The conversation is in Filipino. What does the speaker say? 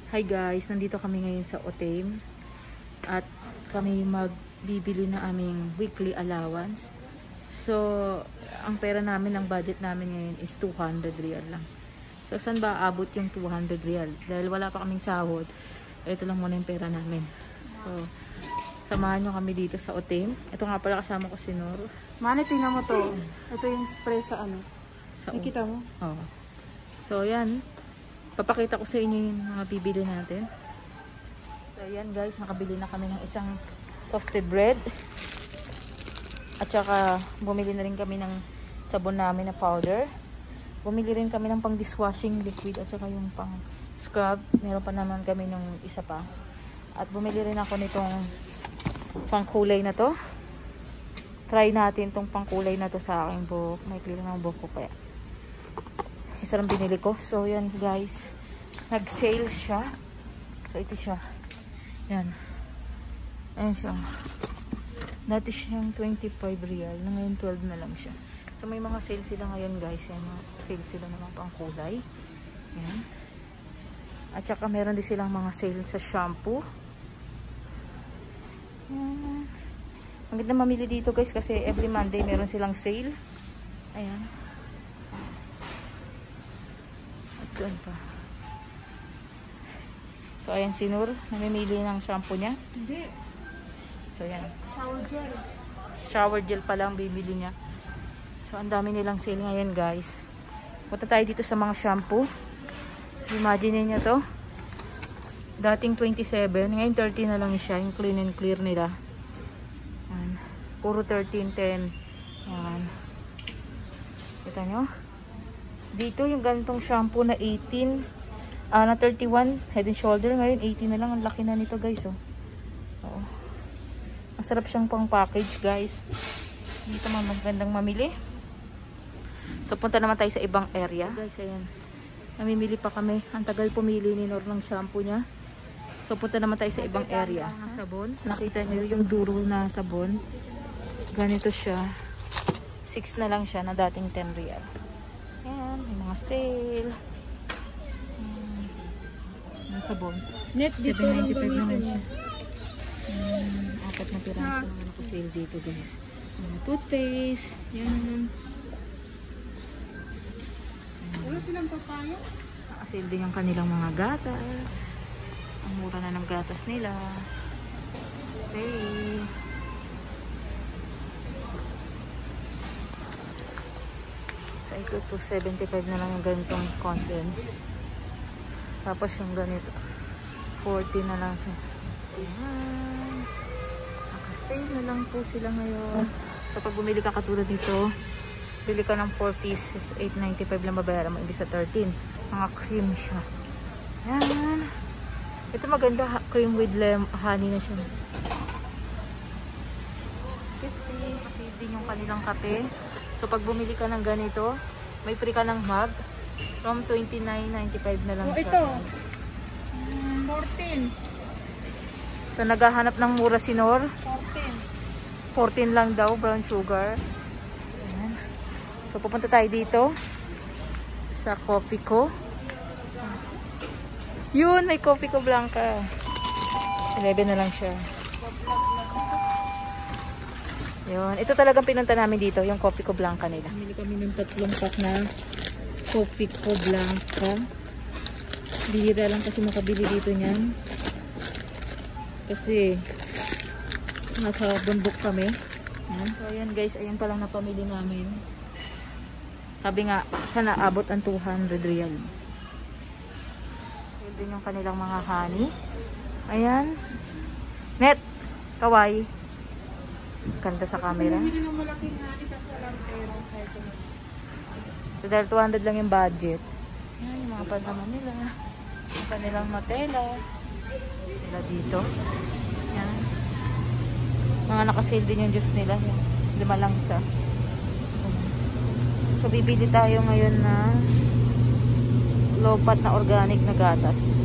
Hi guys, nandito kami ngayon sa Otame at kami magbibili na aming weekly allowance. So, ang pera namin, ang budget namin ngayon is 200 real lang. So, saan ba aabot yung 200 real? Dahil wala pa kaming sahod, ito lang muna yung pera namin. So, samahan nyo kami dito sa Otame. Ito nga pala kasama ko si Nor. Mane, tingnan mo to. Ito yung spray sa ano. Nakita mo? Oo. So, yan. Papakita ko sa inyo yung mga bibili natin. So, ayan guys, nakabili na kami ng isang toasted bread. At saka, bumili na rin kami ng sabon namin na powder. Bumili rin kami ng pang dishwashing liquid at saka yung pang scrub. Meron pa naman kami ng isa pa. At bumili rin ako nitong pang kulay na to. Try natin tong pang kulay na to sa aking buhok. May clear ng buhok ko kaya. Isa lang binili ko. So, yan guys. Nag-sale siya. So, ito siya. Yan. Ayan siya. Dati siyang 25 real. Na ngayon 12 na lang siya. So, may mga sale sila ngayon guys. Yan. Sale sila naman pang kulay. Yan. At saka meron din silang mga sale sa shampoo. Yan. Ang ganda mamili dito guys kasi every Monday meron silang sale. Ayan. Doon pa. So, ayan si Nur. Namimili ng shampoo niya. Hindi. So, ayan. Shower gel. Shower gel pa lang bibili niya. So, ang dami nilang sale ngayon, guys. Punta tayo dito sa mga shampoo. So, imagine niyo to. Dating 27. Ngayon 30 na lang siya. Yung clean and clear nila. Ayan. Puro 13.10. Ayan. Kita nyo? Dito yung ganitong shampoo na 18, na 31 head and shoulder, ngayon 18 na lang. Ang laki na nito guys, oh. Oo. Masarap siyang pang package guys. Dito magandang mamili. So punta naman tayo sa ibang area. So, guys, ayan. Namimili pa kami. Ang tagal pumili ni Nor ng shampoo niya. So punta naman tayo sa ibang area. Sabon. Nakita niyo yung duro na sabon. Ganito siya. 6 na lang siya na dating 10 real. Ayan, may mga sale. Ang sabon. Net dito lang 7.95 naman siya. gamitin. Apat na piraso naman ako sale dito guys. Mga toothpaste. Yan. Wala silang papaya? Sale din yung kanilang mga gatas. Ang mura na ng gatas nila. Sale. Ito 275 na lang yung ganitong condense. Tapos yung ganito 40 na lang siya. So, yan. Naka-sale na lang po sila ngayon. So pag bumili ka katulad dito, bili ka ng 4 pieces, 8.95 lang babayaran mo imbis sa 13. Mga cream siya. Yan. Ito maganda, cream with honey na siya. 50 kasi din yung kanilang kape. So, pag bumili ka ng ganito, may free ka ng mug. From 29.95 na lang siya. Ito. 14. So, naghahanap ng mura si Nor. 14. 14 lang daw, brown sugar. Ayan. So, pupunta tayo dito. Sa Coffee Co. Yun, may Coffee Co Blanca. 11 na lang siya. Yun. Ito talagang pinunta namin dito, yung Coffee Co Blanca nila. Bumili kami ng 3 pack na Coffee Co Blanca. Bihira lang kasi makabili dito niyan. Kasi nasa bundok kami. Ayan. So ayan guys, ayan pa lang na pamili namin. Sabi nga, sana abot ang 200 real. Ayan din yung kanilang mga honey. Ayan. Net, kawai. Ganda sa camera. Bumili ng malaking honey kasi alam pero So dahil 200 lang yung budget. Ayan, yung mga pantaman nila. Yung kanilang matela. Sila dito. Ayan. Mga nakasale din yung juice nila. 5 lang siya. So bibili tayo ngayon na low fat na organic na gatas.